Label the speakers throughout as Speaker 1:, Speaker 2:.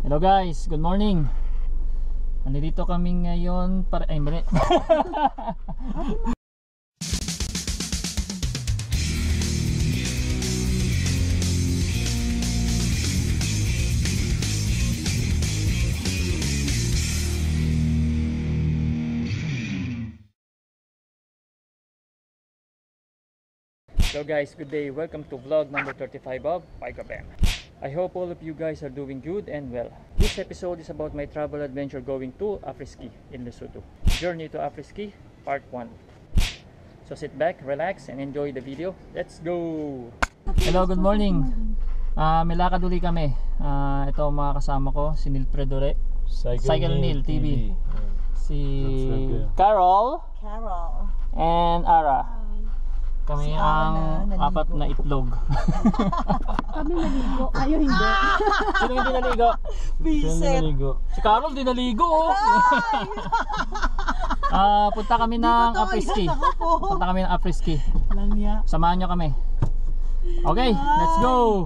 Speaker 1: Hello guys, good morning. Nandito kami ngayon para ay mali. Hello guys, good day. Welcome to vlog number 35 of Paikapem. I hope all of you guys are doing good and well. This episode is about my travel adventure going to Afrisky in Lesotho. Journey to Afrisky, part 1. So sit back, relax, and enjoy the video. Let's go! Hello, good morning. May lakad uli kami. Ito ang mga kasama ko, si Neil Predore, Cycle Neil TV, si Carol, and Ara. Kami ang apat na itlog.
Speaker 2: Kami naligo. Ayo hindi.
Speaker 1: Sino hindi naligo? Si Carol di naligo. Punta kami ng Afrisky. Punta kami ng Afrisky. Samahan nyo kami. Okay, let's go.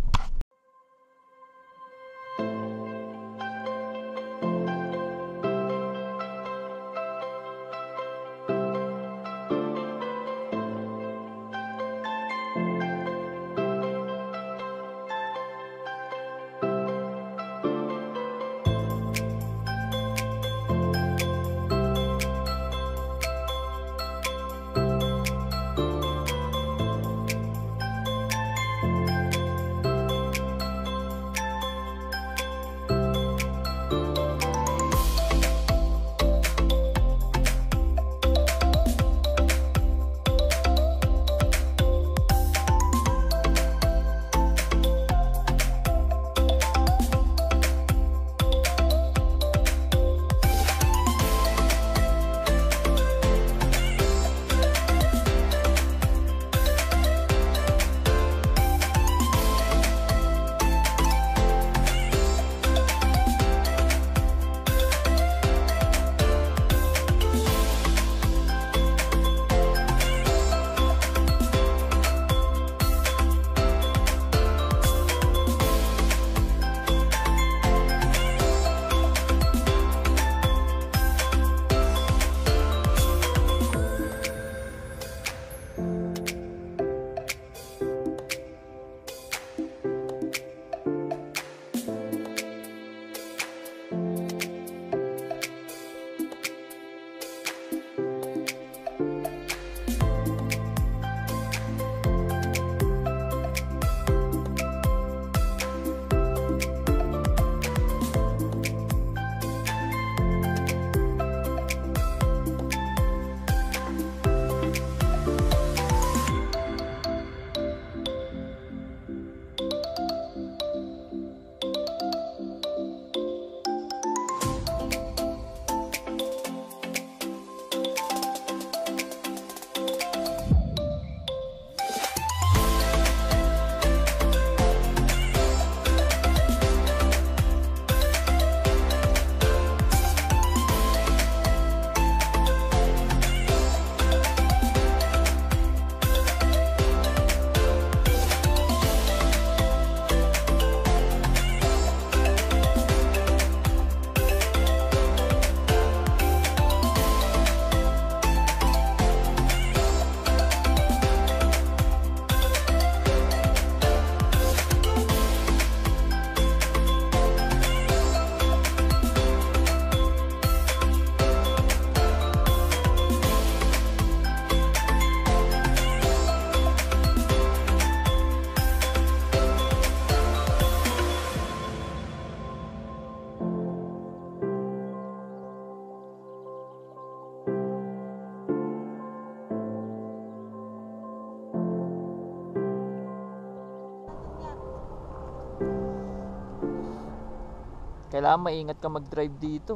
Speaker 1: Kailangan maingat ka mag-drive dito.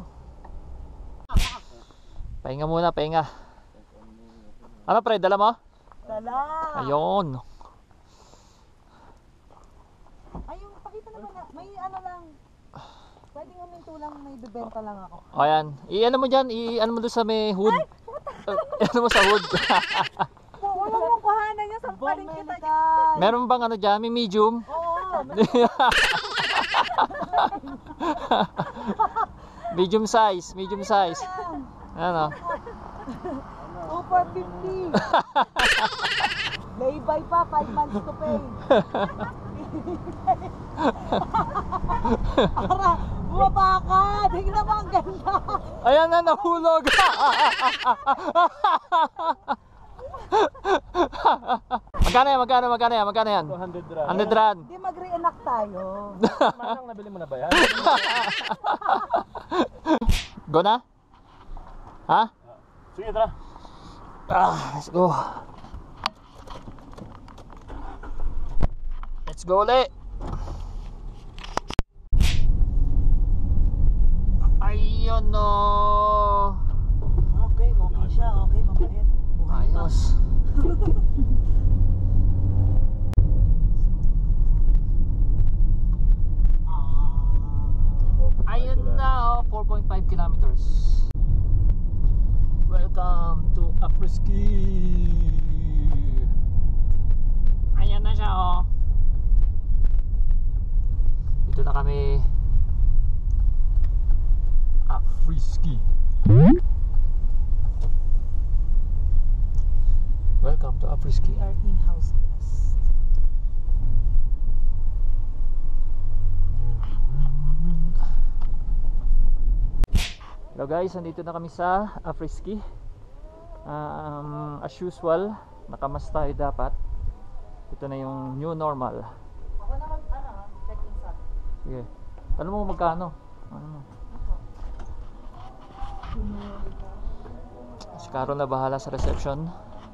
Speaker 1: Pahinga muna, pahinga. Ano pre, dala mo?
Speaker 2: Dala.
Speaker 1: Ayun.
Speaker 2: Ayun, pakita naman na. May ano lang. Pwedeng huminto lang, may bibenta lang ako.
Speaker 1: Ayan. I-ano mo dyan, i-ano mo doon sa may hood. I-ano mo sa hood.
Speaker 2: Wala mong kuhanan niya, sampaling kita.
Speaker 1: Meron bang ano dyan, may medium?
Speaker 2: Oo.
Speaker 1: Medium size, medium size. Ano?
Speaker 2: 2 for 50. Lay-by pa, 5 months to pay. Ara, bumaba ka. Tingnan mo ang ganda.
Speaker 1: Ayan na, nahulog. Magkano yan?
Speaker 3: 200 rand.
Speaker 1: 100 rand.
Speaker 2: Hindi mag-reenact tayo.
Speaker 3: Manang nabili mo na ba yan?
Speaker 1: Go na? Ha?
Speaker 3: Sige, tara.
Speaker 1: Let's go. Let's go ulit. Ayun no.
Speaker 2: Okay siya. Okay, mabait. Buhay pa.
Speaker 1: Ayos. Ayun na, 4.5 kilometers. Welcome to Afriski. Ayan na siya, oh. Dito na kami. Afriski. Welcome to Afriski.
Speaker 2: Our in-house guest.
Speaker 1: Hello guys, nandito na kami sa Afriski. As usual, nakamas tayo dapat. Ito na yung new normal.
Speaker 2: Ako na check-in sa.
Speaker 1: Sige. Tanong mo magkano? Ano mo? Si Caro na bahala sa reception.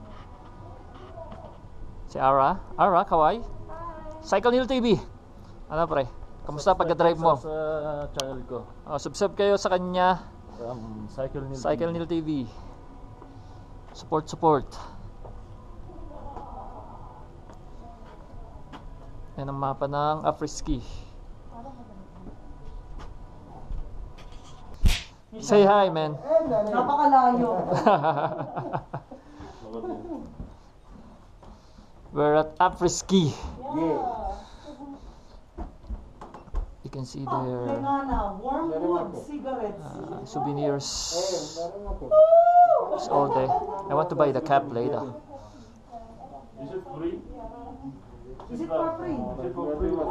Speaker 1: Si Ara. Ara, kaway. Cycle Hill TV. Ano pre? Kamusta pagka-drive mo?
Speaker 3: Sa channel ko.
Speaker 1: Subscribe kayo sa kanya.
Speaker 3: Cycle Nil.
Speaker 1: Cycle Hill TV. Support. Yan ang mapa ng Afriski. Say hi, man.
Speaker 2: Napakalayo.
Speaker 1: We're at Afriski.
Speaker 2: Yeah.
Speaker 1: You can see
Speaker 2: Kaya
Speaker 1: there
Speaker 2: na, Wormwood cigarettes.
Speaker 1: souvenirs. It's all there. I want to buy the cap later.
Speaker 3: Is it free?
Speaker 2: Is it for free?
Speaker 3: Is it for free?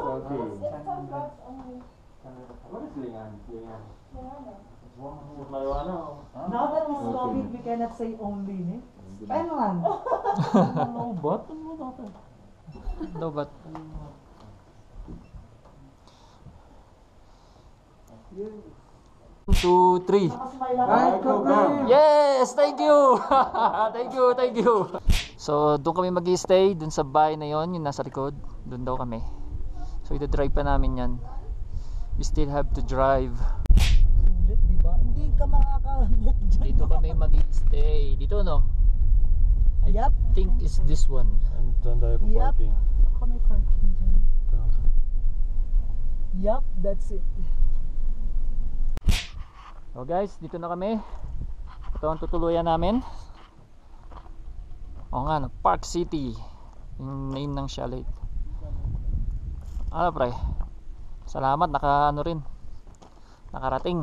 Speaker 3: Marijuana.
Speaker 2: Now that it's COVID, we cannot say only, eh? Penland.
Speaker 3: Ano ba? Ano natin?
Speaker 1: No, but 1, 2, 3. Yes, thank you. Thank you. So, doon kami mag-i-stay dun sa bahay na yon, yung nasa likod. Doon daw kami. So, ito-drive pa namin yan. We still have to drive.
Speaker 2: Sulit, di ba? Hindi ka makaka-book dyan.
Speaker 1: Dito kami mag-i-stay. Dito, no? I
Speaker 2: Yup.
Speaker 1: think it's this one.
Speaker 3: And dyan tayo po
Speaker 2: Yup.
Speaker 3: parking.
Speaker 2: Ako may parking dyan. Yup, that's it.
Speaker 1: So guys, dito na kami. Ito ang tutuluyan namin. O nga, no, Park City. Yung name ng chalet. Ano pre? Salamat, nakarating.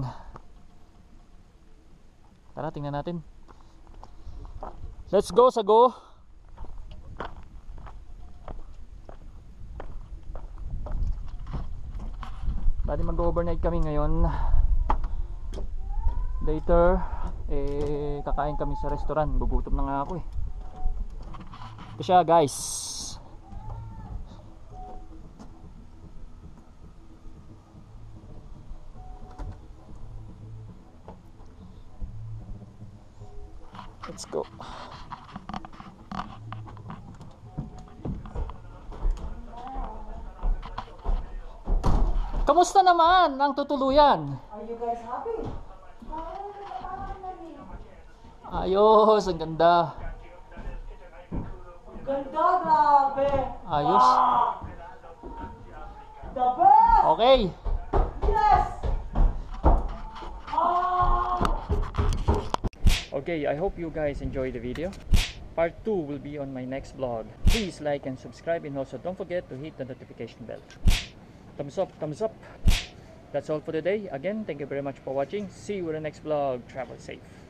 Speaker 1: Tara, tingnan natin. Let's go, Sago. Bali mag-overnight kami ngayon. Later, kakain kami sa restaurant. Gugutom na nga ako eh. Ito siya guys. Let's go. Kamusta naman ang tutuluyan?
Speaker 2: Are you guys happy?
Speaker 1: Ayos, ang ganda.
Speaker 2: Ganda, grabe.
Speaker 1: Ayos.
Speaker 2: The best!
Speaker 1: Okay.
Speaker 2: Yes!
Speaker 1: Okay, I hope you guys enjoy the video. Part 2 will be on my next vlog. Please like and subscribe, and also don't forget to hit the notification bell. Thumbs up, thumbs up. That's all for today. Again, thank you very much for watching. See you in the next vlog. Travel safe.